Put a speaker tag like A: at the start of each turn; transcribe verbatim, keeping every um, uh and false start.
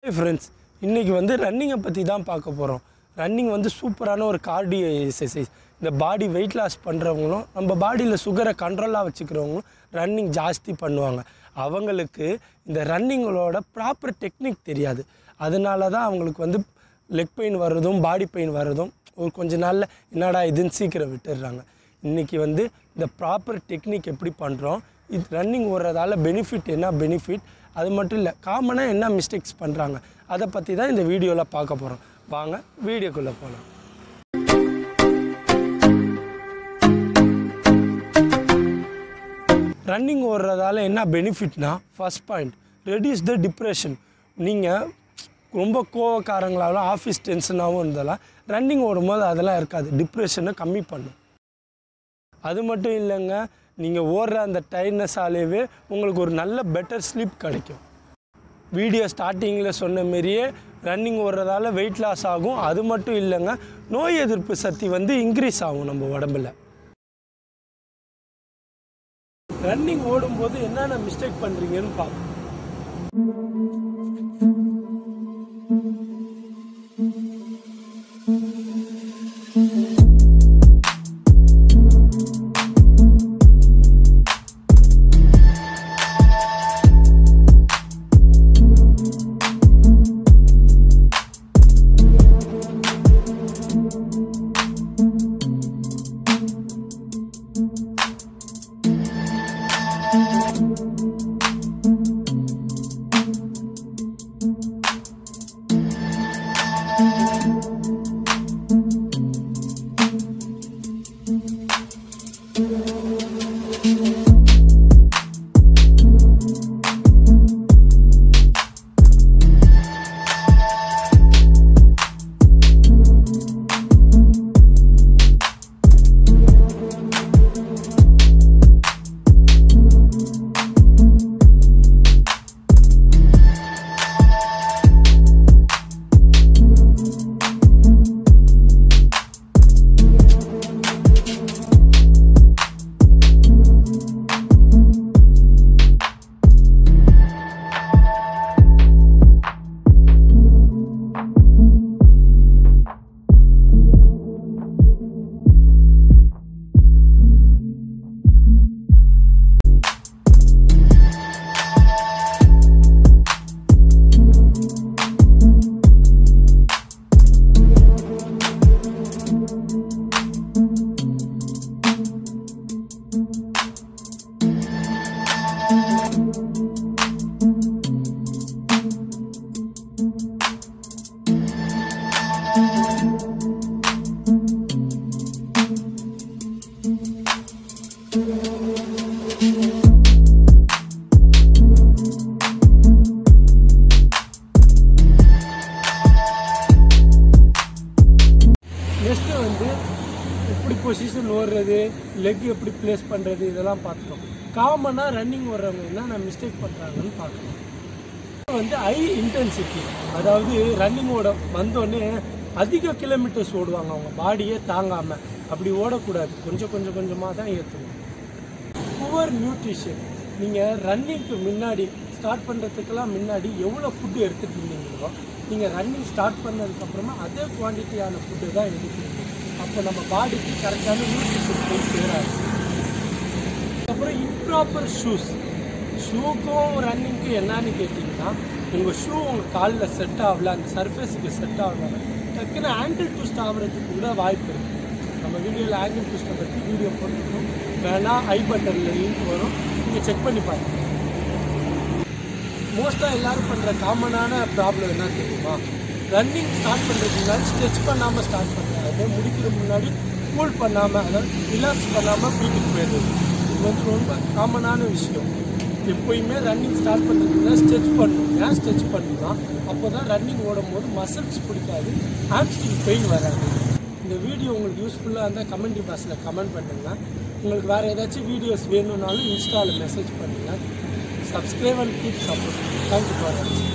A: Friends, இன்றைக்கி வந்து ரன்னிங்கை பற்றி தான் பார்க்க போகிறோம். ரன்னிங் வந்து சூப்பரான ஒரு கார்டியோ எக்ஸசைஸ். இந்த பாடி வெயிட் லாஸ் பண்ணுறவங்களும் நம்ம பாடியில் சுகரை கண்ட்ரோலாக வச்சுக்கிறவங்களும் ரன்னிங் ஜாஸ்தி பண்ணுவாங்க. அவங்களுக்கு இந்த ரன்னிங்களோட ப்ராப்பர் டெக்னிக் தெரியாது. அதனால தான் அவங்களுக்கு வந்து லெக் பெயின் வர்றதும் பாடி பெயின் வர்றதும் ஒரு கொஞ்ச நாளில் என்னடா இதுன்னு சீக்கிரம் விட்டுடுறாங்க. இன்றைக்கி வந்து இந்த ப்ராப்பர் டெக்னிக் எப்படி பண்ணுறோம், இது ரன்னிங் ஓடுறதால பெனிஃபிட் என்ன பெனிஃபிட், அது மட்டும் இல்லை காமனாக என்ன மிஸ்டேக்ஸ் பண்ணுறாங்க, அதை பற்றி தான் இந்த வீடியோவில் பார்க்க போகிறோம். வாங்க வீடியோக்குள்ளே போகலாம். ரன்னிங் ஓடுறதால என்ன பெனிஃபிட்னா, first point reduce the depression. நீங்கள் ரொம்ப கோவக்காரங்களாலும் ஆஃபீஸ் டென்ஷனாகவும் இருந்தாலும் ரன்னிங் ஓடும்போது அதெல்லாம் இருக்காது, டிப்ரெஷனை கம்மி பண்ணும். அது மட்டும் இல்லைங்க, நீங்கள் ஓடுற அந்த டயர்ட்னஸாலேயே உங்களுக்கு ஒரு நல்ல பெட்டர் ஸ்லீப் கிடைக்கும். வீடியோ ஸ்டார்டிங்கில் சொன்ன மாரியே ரன்னிங் ஓடுறதால வெயிட் லாஸ் ஆகும். அது மட்டும் இல்லைங்க, நோய் எதிர்ப்பு சக்தி வந்து இன்க்ரீஸ் ஆகும் நம்ம உடம்புல. ரன்னிங் ஓடும்போது என்னென்ன மிஸ்டேக் பண்ணுறீங்கன்னு பார்ப்போம். நெக்ஸ்ட்டு வந்து எப்படி பொசிஷன் ஓடுறது, லெக் எப்படி பிளேஸ் பண்ணுறது, இதெல்லாம் பார்த்துக்கோம். காமனாக ரன்னிங் ஓடுறவங்க என்னென்ன மிஸ்டேக் பண்ணுறாங்கன்னு பார்க்கணும். வந்து ஹை இன்டென்சிட்டி, அதாவது ரன்னிங் ஓட வந்தோடனே அதிக கிலோமீட்டர்ஸ் ஓடுவாங்க, அவங்க பாடியே தாங்காமல். அப்படி ஓடக்கூடாது, கொஞ்சம் கொஞ்சம் கொஞ்சமாக தான் ஏற்றணும். புவர் நியூட்ரிஷன், நீங்கள் ரன்னிங்க்கு முன்னாடி ஸ்டார்ட் பண்ணுறதுக்கெல்லாம் முன்னாடி எவ்வளோ ஃபுட்டு எடுத்துகிட்டு இருந்தீங்களோ, நீங்கள் ரன்னிங் ஸ்டார்ட் பண்ணதுக்கப்புறமா அதே குவான்டிட்டியான ஃபுட்டு தான் எடுக்கிறீங்க. அப்போ நம்ம பாடிக்கு கரெக்டான நியூட்ரிஷன் போய் சேராது. அதுக்கப்புறம் இம்ப்ராப்பர் ஷூஸ். ஷூக்கும் ரன்னிங்க்கும் என்னன்னு கேட்டிங்கன்னா, உங்கள் ஷூ உங்கள் காலில் செட் ஆகல, அந்த சர்ஃபேஸுக்கு செட் ஆகல, டக்குன்னு ஆங்கிள் ட்விஸ்ட் ஆகிறதுக்கு கூட வாய்ப்பு இருக்குது. நம்ம வீடியோவில் ஆங்கிள் ட்விஸ்ட்டை பற்றி வீடியோ போட்டுருக்கோம், வேணால் ஐ பட்டனில் லிங்க் வரும், நீங்கள் செக் பண்ணி பாருங்கள். மோஸ்ட்டாக எல்லோரும் பண்ணுற காமனான ப்ராப்ளம் என்ன தெரியுமா, ரன்னிங் ஸ்டார்ட் பண்ணுறதுக்கு முன்னாடி ஸ்ட்ரெச் பண்ணாமல் ஸ்டார்ட் பண்ணுறாங்க, முடிக்கிற முன்னாடி கூல் பண்ணாமல், அதாவது ரிலாக்ஸ் பண்ணாமல் வீட்டுக்கு போயிடுது. இது வந்து ரொம்ப காமனான விஷயம். எப்போயுமே ரன்னிங் ஸ்டார்ட் பண்ணுறதுக்கு ஸ்ட்ரெச் பண்ணணும். ஏன் ஸ்ட்ரெச் பண்ணணும்னா, அப்போ தான் ரன்னிங் ஓடும் போது மசில்ஸ் பிடிக்காது, ஹாம்ஸ்ட்ரிங் பெயின் வராது. இந்த வீடியோ உங்களுக்கு யூஸ்ஃபுல்லாக இருந்தால் கமெண்ட் பாக்ஸில் கமெண்ட் பண்ணுங்கள். உங்களுக்கு வேறு ஏதாச்சும் வீடியோஸ் வேணும்னாலும் இன்ஸ்டாவில் மெசேஜ் பண்ணுங்கள். Subscribe and keep supporting. Thank you for watching.